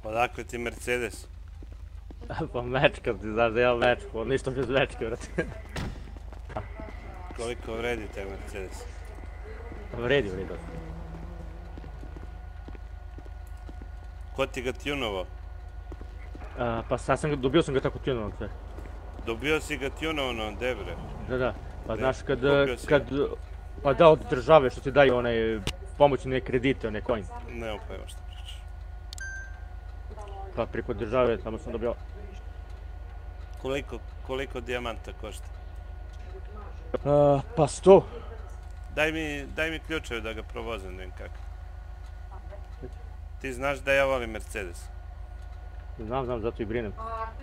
Odakle ti Mercedes? Pa mečka, ti znaš da imam mečku, ništa bez mečke, vrati. Koliko vredi taj Mercedes? Vredi. Ko ti ga tunovao? Pa sad dobio sam ga tako tunovan sve. Dobio si ga tunovano od Debre? Da. Pa znaš Kupio si pa da, od države što ti daju onaj pomoćne kredite, onaj coin. Nemam pojma što pričaš. Pa preko države tamo sam dobio. Koliko dijamanta košta? Pa 100. Daj mi ključeve da ga provozim, ne znam kako. Ti znaš da ja volim Mercedes. Znam, zato i brinem.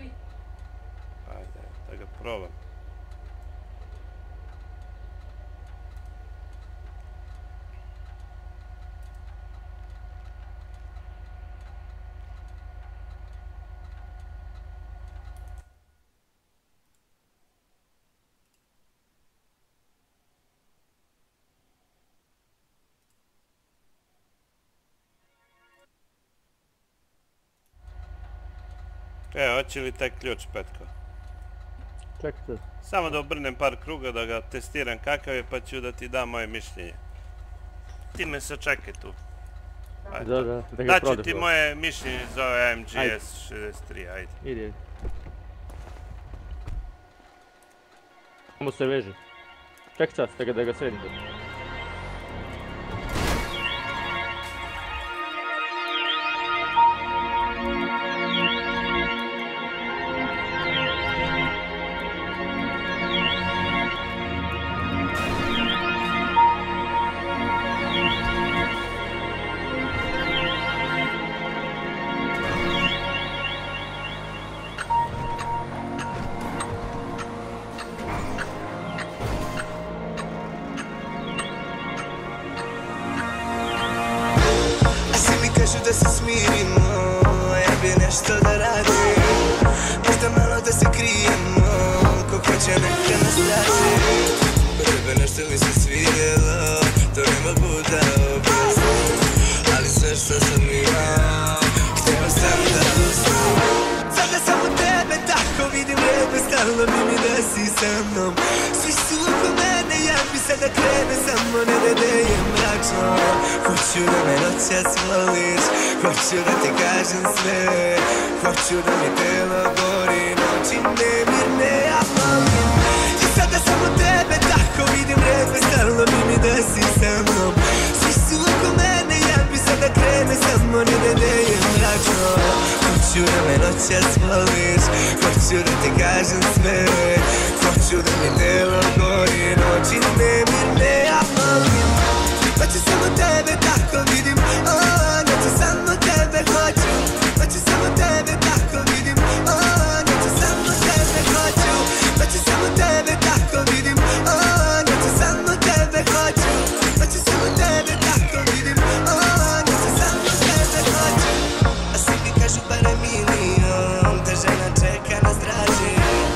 Ajde, da ga probam. Evo, hoće li taj ključ, Petko? Čekaj sad. Samo da obrnem par kruga, da ga testiram kakav je, pa ću da ti dam moje mišljenje. Ti me sačekaj tu. Da ga Daću prodaj. ti moje mišljenje za ovaj AMG S63, ajde. Idi. Samo se veže. Čekaj čas, da ga sredim. Kažu da se smirimo, ja bi nešto da radim. Možda malo da se krijemo, ko hoće neka nas traži. Kod tebe nešto mi se svidjelo, to ne mogu da objasnim. Ali sve što sam imao, htio sam da uzmem. Sada samo tebe tako vidim lijepe, stalno mi da si sa mnom. Svi su oko mene, ja bi sada krene, samo ne da je mračno. Hoću da me noćas voliš, hoću da ti kažem sve. Hoću da mi telo gori, noći nemirne, ja volim. I sada samo tebe tako vidim lijepe, stalno mi da si sa mnom. Svi su oko mene, ja bi sada krene, samo ne da je mračno. Hoću da me noćas voliš, hoću da ti kažem sve. Hoću da mi telo gori, noći nemirne, ja volim. Hoću samo tebe tako vidim, noću samo tebe hoću. Hoću samo tebe tako vidim, noću samo tebe hoću. Hoću samo tebe tako vidim, noću samo tebe hoću. Hoću samo tebe tako vidim, noću samo tebe hoću. A svi mi kažu bare milion, da žena čeka na zdraži.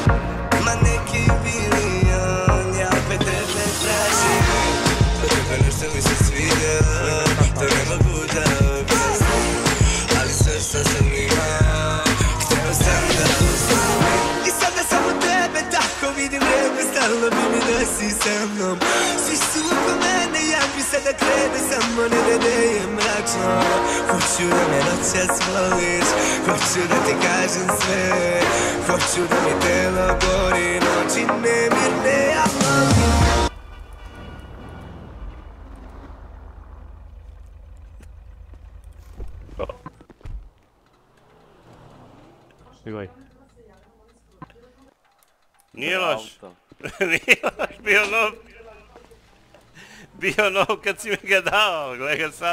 Ma neki bilion, ja opet tebe tražim. Kod tebe nešto mi se svidjelo, to ne mogu da objasnim. Ali sve što sam imao, htio sam da uzmem. I sada samo tebe tako vidim lijepe, stalno mi da si sa mnom. Svi su oko mene, ja bi sada krene, samo ne da je mračno. Hoću da me noćas voliš, hoću da ti kažem sve. Hoću da mi telo gori, noći nemirne, ja volim. Igoj. Nije loš. Nije loš, bio nov kad si mi ga dao, gledaj ga sad.